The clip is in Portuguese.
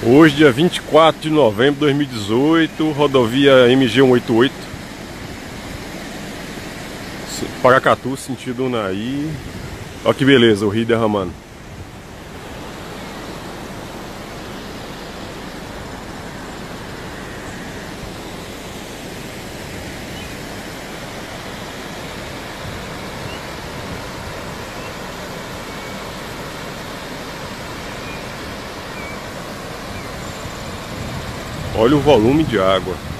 Hoje, dia 24 de novembro de 2018, rodovia MG 188, Paracatu, sentido Unai. Olha que beleza, o rio derramando. Olha o volume de água.